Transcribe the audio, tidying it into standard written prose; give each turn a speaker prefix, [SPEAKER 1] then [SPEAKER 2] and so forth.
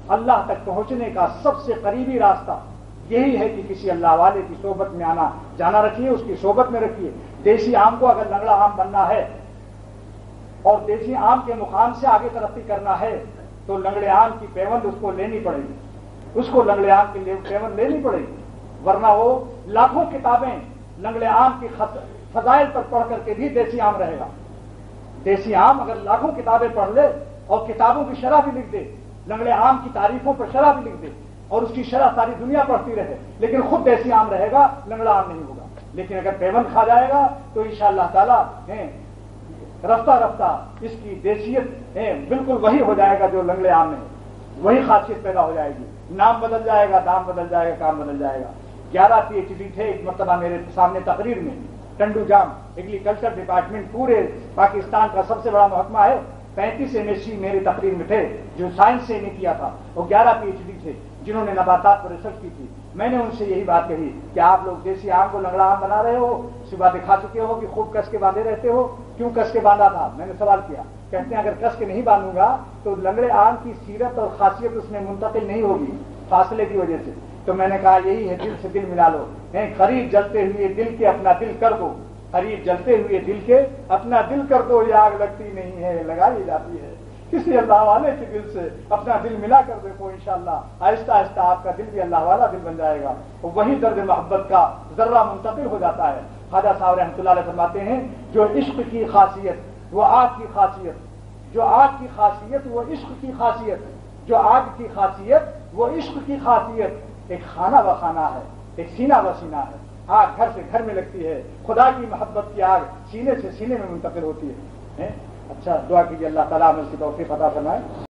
[SPEAKER 1] اللہ تک پہنچنے کا سب سے قریبی راستہ یہی ہے کہ کسی اللہ والے کی صحبت میں آنا جانا رکھیے، اس کی صحبت میں رکھیے۔ دیسی آم کو اگر لنگڑا آم بننا ہے اور دیسی آم کے مقام سے آگے ترقی کرنا ہے تو لنگڑے آم کی پیوند اس کو لینی پڑے گی، اس کو لنگڑے آم کی پیوند لینی پڑے گی، ورنہ وہ لاکھوں کتابیں لنگڑے آم کی فضائل پر پڑھ کر کے بھی دیسی آم رہے گا۔ دیسی آم اگر لاکھوں کتابیں پڑھ لے اور کتابوں کی شرح بھی لکھ دے، لنگڑے آم کی تعریفوں پر شرح بھی لکھ دے اور اس کی شرح ساری دنیا پڑھتی رہے، لیکن خود دیسی آم رہے گا، لنگڑا آم نہیں ہوگا۔ لیکن اگر پیوند کھا جائے گا تو انشاءاللہ تعالی رفتہ رفتہ اس کی دیسیت بالکل وہی ہو جائے گا جو لنگڑے آم میں ہے، وہی خاصیت پیدا ہو جائے گی، نام بدل جائے گا، دام بدل جائے گا، کام بدل جائے گا۔ 11 PhD تھے ایک مرتبہ میرے سامنے تقریر میں، ٹنڈو جام ایگریکلچر ڈپارٹمنٹ پورے پاکستان کا سب سے بڑا محکمہ ہے، 35 MSc میری تقریر میں تھے جو سائنس سے نے کیا تھا، وہ 11 PhD تھے جنہوں نے نباتات پر ریسرچ کی تھی۔ میں نے ان سے یہی بات کہی کہ آپ لوگ دیسی آم کو لنگڑا آم بنا رہے ہو، صبح دکھا چکے ہو کہ خوب کس کے باندھے رہتے ہو، کیوں کس کے باندھا تھا؟ میں نے سوال کیا، کہتے ہیں اگر کس کے نہیں باندھوں گا تو لنگڑے آم کی سیرت اور خاصیت اس میں منتقل نہیں ہوگی فاصلے کی وجہ سے۔ تو میں نے کہا یہی ہے، دل سے دل ملا لو، قریب جلتے ہوئے دل کے اپنا دل کر دو، قریب جلتے ہوئے دل کے اپنا دل کر دو، یہ آگ لگتی نہیں ہے لگائی جاتی ہے۔ کسی اللہ والے کے دل سے اپنا دل ملا کر دیکھو، انشاءاللہ آہستہ آہستہ آپ کا دل بھی اللہ والا دل بن جائے گا، وہی درد محبت کا ذرہ منتقل ہو جاتا ہے۔ خواجہ صاحب رحمۃ اللہ علیہ فرماتے ہیں جو عشق کی خاصیت وہ آگ کی خاصیت، جو آگ کی خاصیت وہ عشق کی خاصیت، جو آگ کی خاصیت وہ عشق کی خاصیت، ایک خانہ و خانہ ہے، ایک سینہ و سینہ ہے۔ آگ گھر سے گھر میں لگتی ہے، خدا کی محبت کی آگ سینے سے سینے میں منتقل ہوتی ہے۔ اچھا، دعا کیجیے اللہ تعالیٰ ہمیں اس کی توفیق عطا فرمائے۔